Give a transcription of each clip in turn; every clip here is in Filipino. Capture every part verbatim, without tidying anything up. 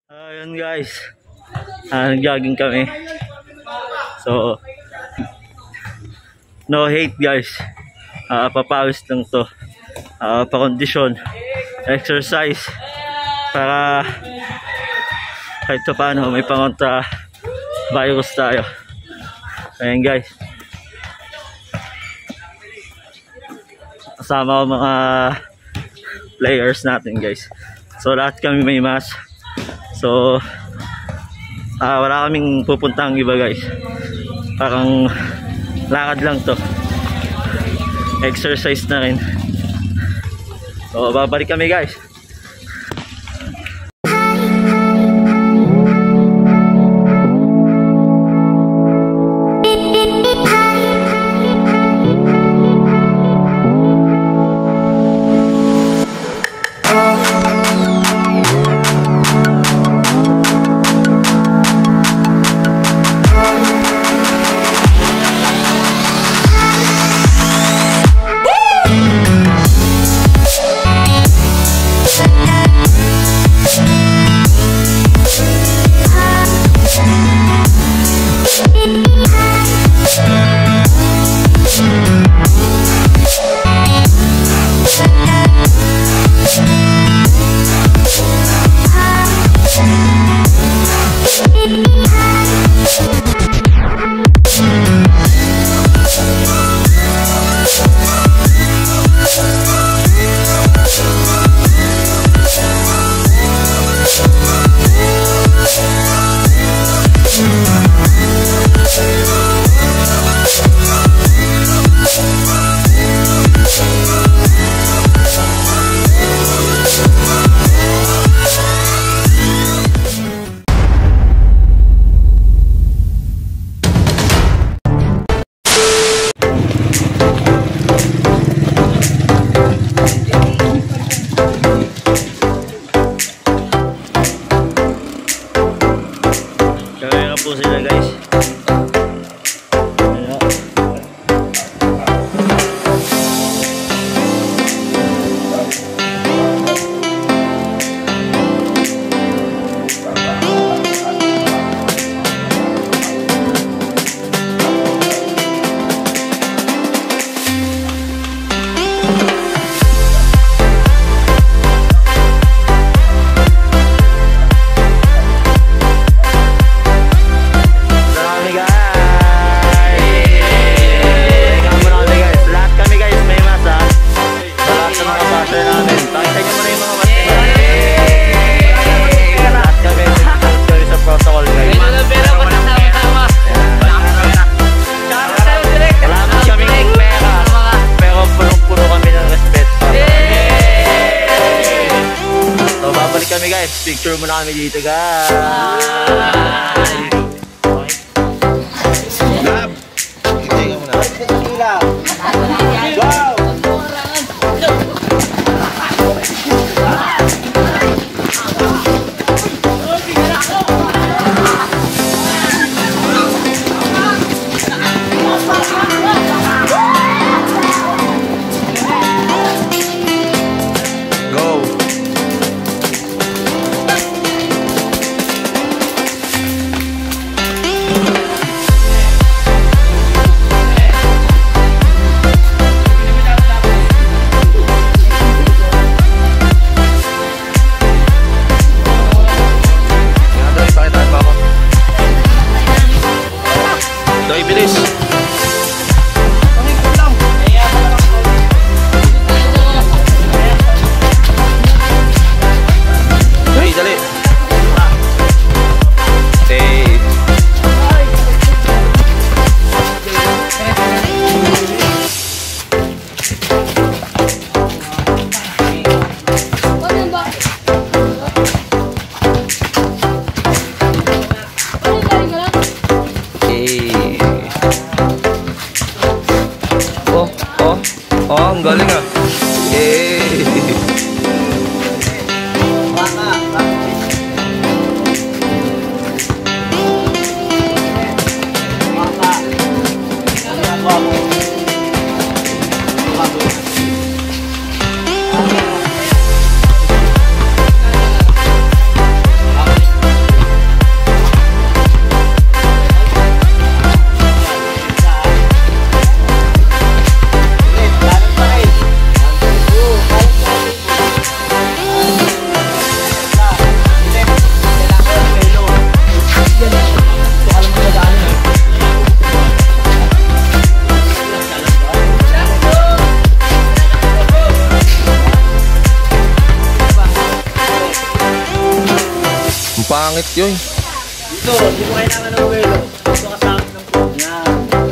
Ayun guys, ah, nag-jogging kami. So, no hate guys. Ah, papawis lang to. Ah, pa-condition, exercise para kahit pa paano may pangontra virus tayo. Ayun guys. Kasama ko mga players natin guys. So lahat kami may mask. So ah, wala kaming pupuntang iba guys. Parang lakad lang to. Exercise na rin. So babalik kami guys. Po sila guys. Kami guys, picture muna kami dito guys. Lab. Tingnan mo na. Wow. pangit yun. Dito, hindi mo kailangan ng welo. Dito ka sa akin ng po. Yan.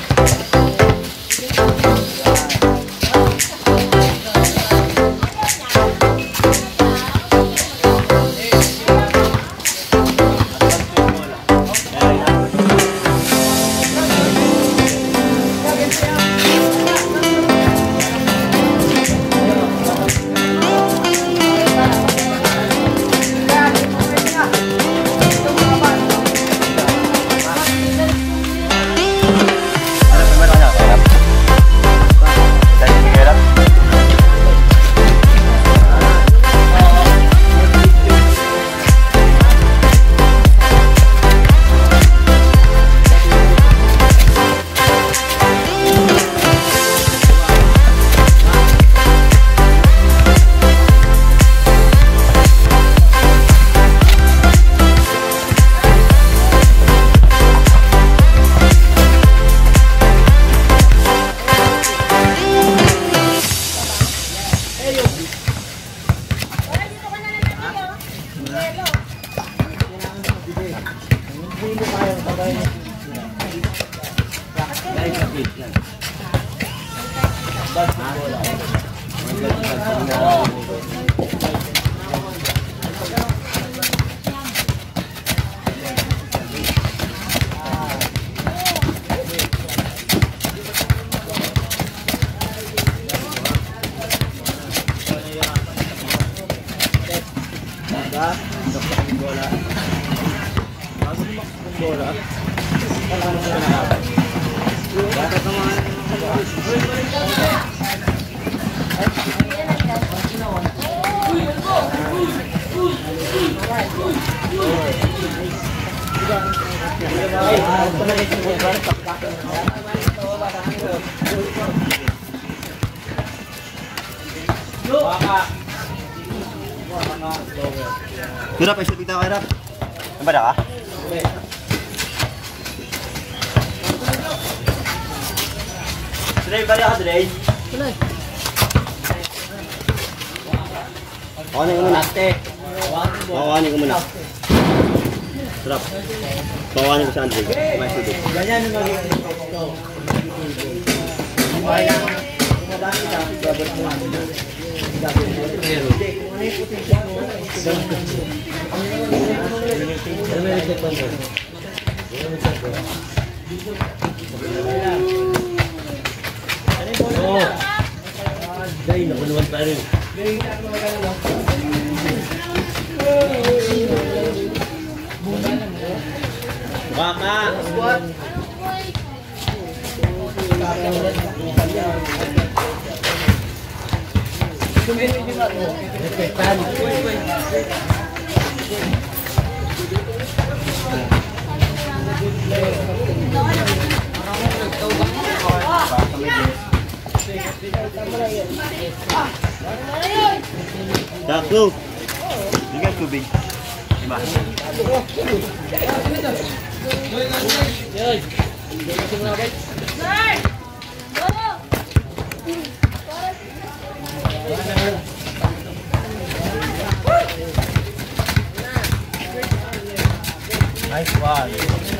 Hirap, ay sabi tayo, hirap. Nabada ka? Dre, bali ka, Dre. Kawanin ko muna. Kawanin ko muna. Sarap. Kawanin ko sa Andre. May sudo. Ganyan yung magiging ito. Madami ka. Babot mo. Oh. Dahil na naman pa rin. Baka. Daklo. Bigyan tubig. Diba? Nice one.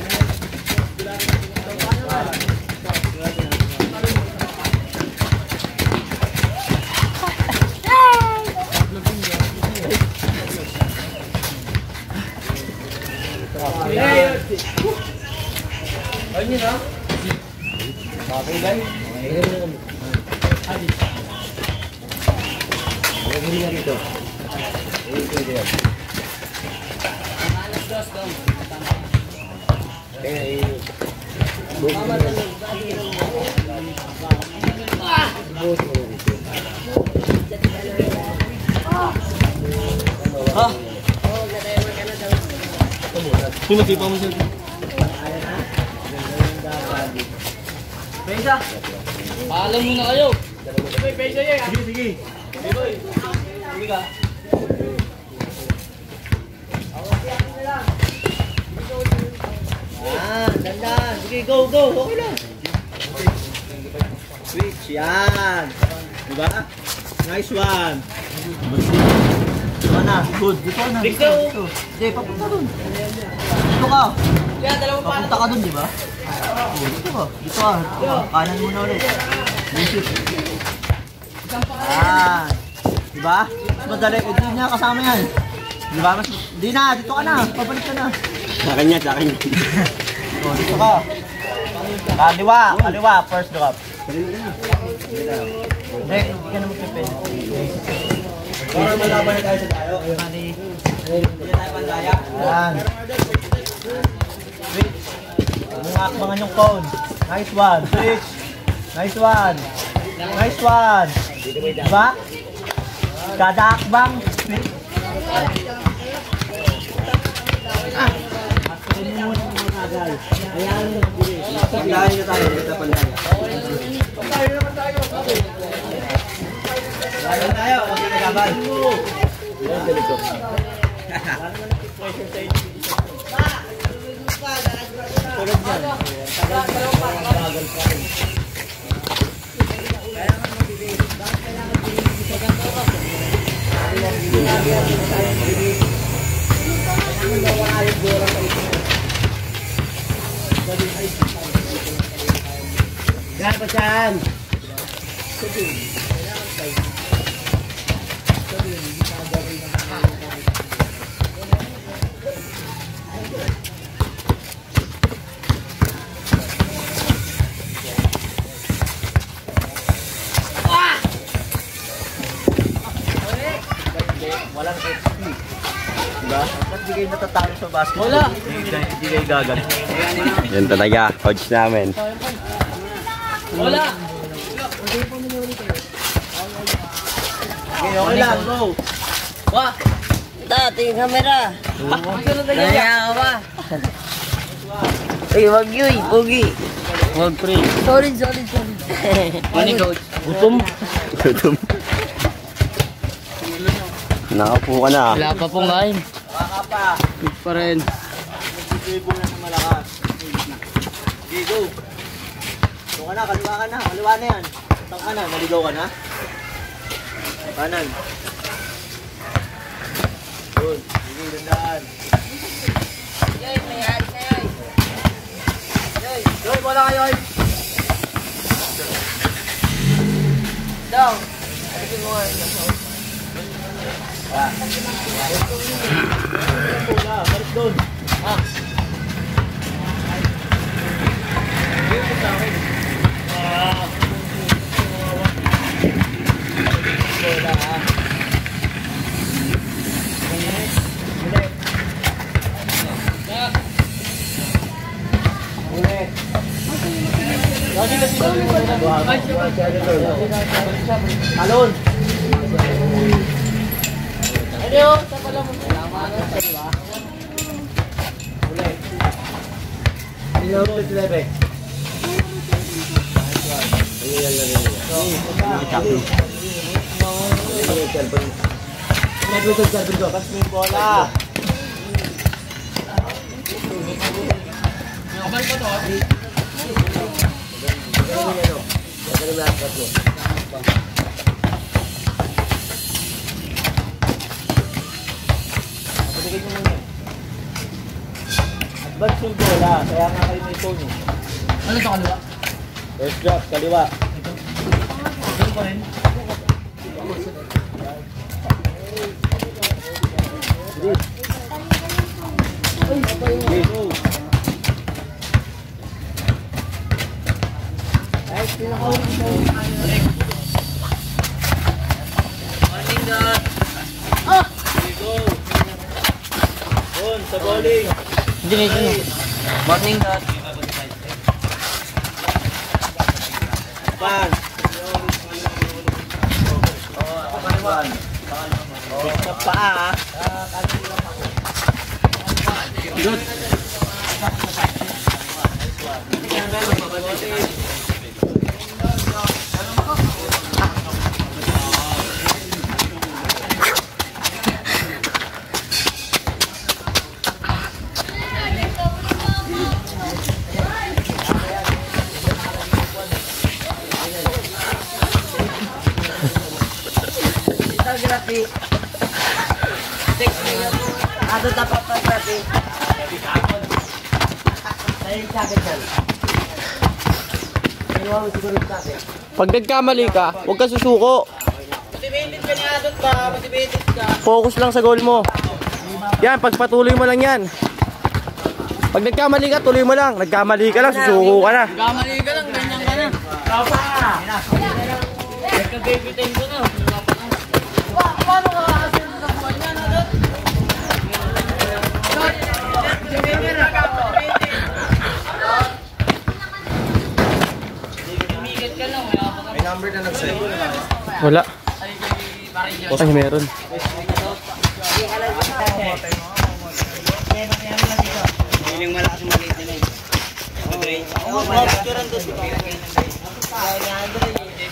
Ayun yun ha? Bakit ba? Magagawin na dito. Ito yan. Eh, ha? Sumasipa mo siya. Pesa! Paalam mo na kayo! Sige, pesa yan! Sige, sige! Sige ka! Ah, dandan! Sige, go, go! Okay lang! Switch! Yan! Diba? Nice one! One na. Good. Dito ka na. Dito. Dito. Hindi, papunta dun. Dito ka. Papunta ka dun, di ba? Oh, dito ka. Dito ka. Dito ka. Kanan muna ulit. Bullshit. Ah. Diba? Mas madali. Hindi niya kasama yan. Diba? Mas... Hindi na. Dito ka na. Pabalik ka na. Sa akin yan, sa akin yan. Oh, dito ka. Kaliwa. Kaliwa. First drop. Hindi. Hindi ka na magpipin. Para malaban na tayo sa tayo. Mali. Hindi na tayo pandaya. Ayan. Switch. Mungakbangan yung cone. Nice one. Switch. Nice one. Nice one. Diba? Kada akbang. Switch. Ah. Actually mo muna mga kagal. Ayan. Pandaya na tayo. Dito pandaya. Tayo naman tayo. Pandaya tayo. Huwag na nagabal. Yan, ganito. Tulad yan. Yan pa siyan. Walang H P. Diba? Ba't di kayo natatalo sa basketball? Wala. Hindi kayo gagal. Yan talaga, coach namin. Wala. Okay, okay lang. Go. Wah. Dati yung camera. Kaya ka ba? Ay, wag yun. Pogi. Wag pre. Sorry, sorry, sorry. Ano coach? Gutom. Gutom. Nakaupo ka na. Wala pa pong kain. Baka pa. Good pa rin. Nagsitribo na sa malakas. Okay, go. Go ka na, kaliwa ka na. Kaliwa na yan. Tang ka na, naligaw ka na. Kanan. Good. Sige, dandaan. Yoy, may hari ka yoy. Yoy. Yoy, wala ka yoy. Daw. Ano mo nga yun? Ah. Balik doon. Ah. Alon. Ano? Sapa lang mo. Hello, Lebe. Bola. Advance yung bola, kaya nga kayo may phone eh. Ano sa kaliwa? First drop, kaliwa. Doon pa rin. Okay, go. Ay, pinakawin mo. Morning, Dad. Okay, go. Doon, sa bowling. Hindi na ito. Morning, Dad. Pan. Oh, ako kaliwan. Oh, sa paa. Good. Ito, grabe. Ito dapat pa natin. Pag nagkamali ka, huwag ka susuko. Motivated ka niya doon ba? Motivated ka. Focus lang sa goal mo. Yan, pagpatuloy mo lang yan. Pag nagkamali ka, tuloy mo lang. Nagkamali ka lang, susuko ka na. Kamali ka lang, ganyan ka na. Papa! Nagka-baby-time ko na. Paano ka kakasin sa buwan niya? Tumigat ka lang. May number na nag-save. Wala. Ay, meron. Yung malakas yung maliit nila eh. Andre? Oo, malakas yun ang doon. Kaya ni Andre.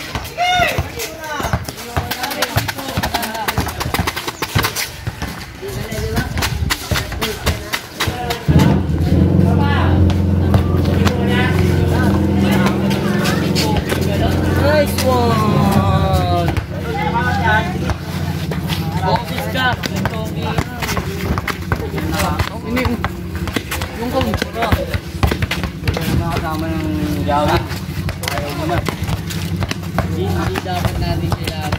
Nice one! Focus ka! Ini yung kong puro. Nakasama ng gawin. Ayaw mo na. Hindi dapat natin kailangan.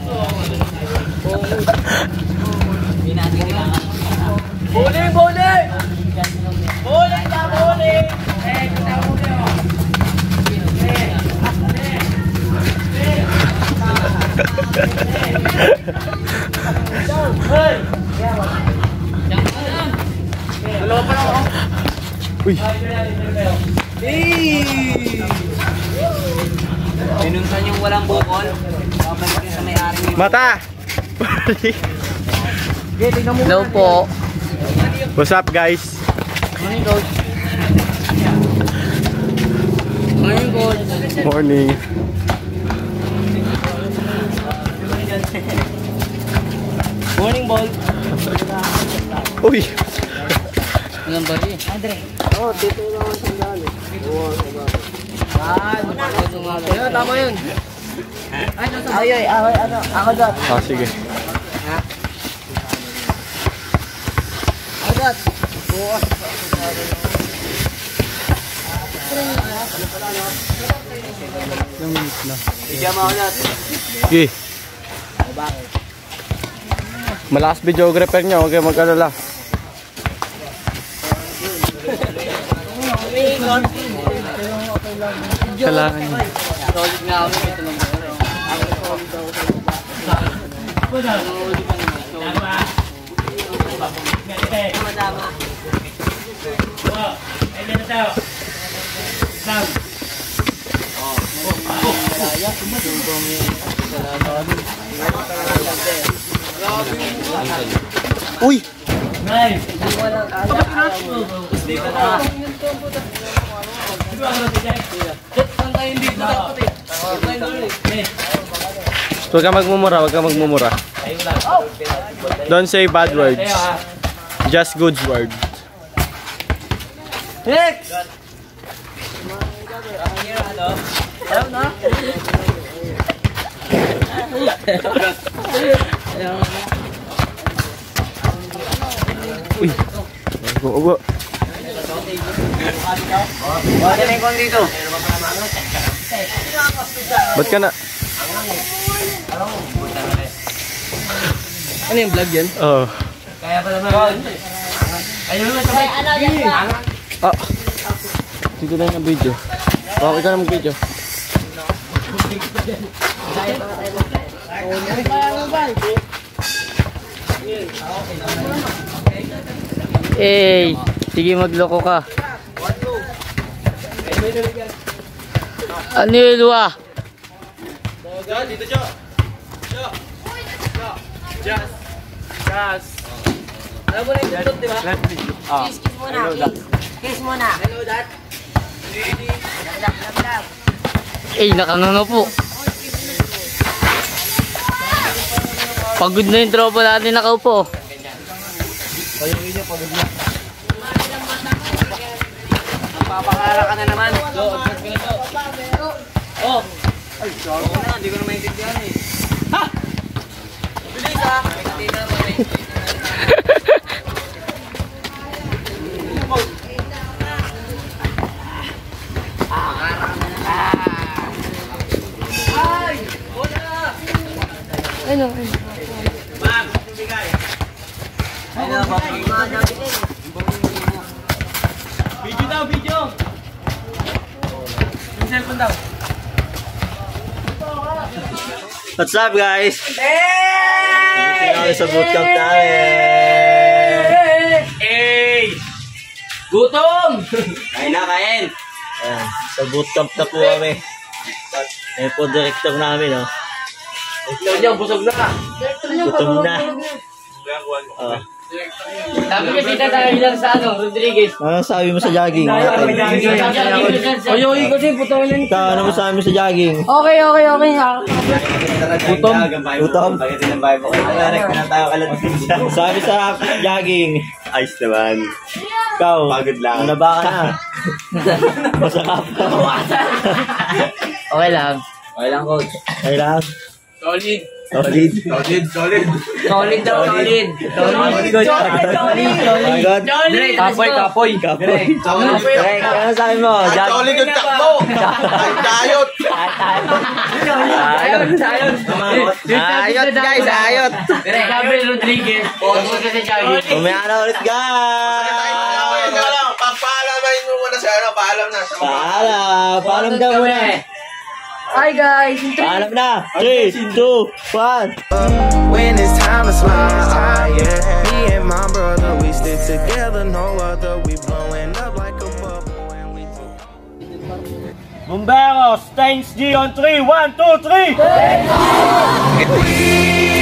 Hindi natin kailangan. Bowling! Bowling! Bowling na! Bowling! Eh, kita mo nyo. Hey! Dalawa pa lang ako. Uy. Hey! Pinunsan yung walang bukol. Babalik din sa may-ari nyo. Mata! Hello po. What's up, guys? Morning, coach. Morning, coach. Morning. Morning, ball. Uy! Ilang ba rin? Andre. Oo, dito lang ang sandali. Oo, ah, ayun, tama yun. Ay, ay, ay, ano, ako dot. Ah, sige. Ako dot. Bukas. Ilang minutes na? Bigyan mo ako dot. Sige. Malakas videographer niya, huwag kayo mag-alala. Kailangan niya. Solid nga ako, ito lang ba? Uy! Nice! Huwag ka magmumura, huwag ka magmumura. Don't say bad words. Just good words. Next! Ayaw na? Uy! Ugo, ugo. Wala na yung kong dito. Ba't ka na? Ano yung vlog yan? Oo. Kaya pala naman. Ayun naman sabay. Ano yan ba? Ah. Dito na yung video. Bakit ka na mag-video? Eh, sige magloko ka. Ano yun, Lua? Dito, Jo. Jo. Jo. Just. Just. Alam mo na yung tutot, di ba? Ah. Kiss, kiss muna, kiss. Kiss muna. Hello, Dad. Lap, lap, lap. Eh, nakanganga po. Pagod na yung tropa natin nakaupo. Papakala ka na naman. Oh. Ay, sorry na. Hindi ko na maintindihan eh. Ha! Bilis ha! ano. Video daw, video! Yung cellphone daw. What's up guys? Hey! Dito sa bootcamp namin. Hey! Gutom! Kain na, kain! Ayan, sa bootcamp na po kami. Ayan po director namin, oh. Ikaw niya, busog na. Gutom na. Oh. Sabi kasi tatay lang sa ano, Rodriguez. Ano sabi mo sa jogging? Ayaw, ayaw kasi putong yan. Ikaw, ano mo sabi mo sa jogging? Okay, okay, okay. Gutom. Gutom. Bakit yung vibe ko? Nagkanak na tayo kalat. Sabi sa jogging. Ayos naman. Ikaw, Pagod lang. ano ba ka na? Masakap ka. Okay lang. Okay lang, coach. Ay lang. Solid. Solid. Solid, solid. Solid daw, solid. Solid, solid, My God. solid. Kapoy, kapoy. Kapoy. Direk, ano sabi mo? Jogging. Solid yung takbo! Dayot! Ayot. Ayot guys, ayot. Gabriel Rodriguez. Photo ka sa jogging. Umaya na ulit guys. Pagpaalamain mo muna sa ano, paalam na. Paalam. Paalam daw muna. Hi guys. Paalam na. three, two, one. When it's time to slide, yeah. Me and my brother, we stick together, no other. We blowing up like a bubble and we Bomberos, Stains G on three, one, two, three! we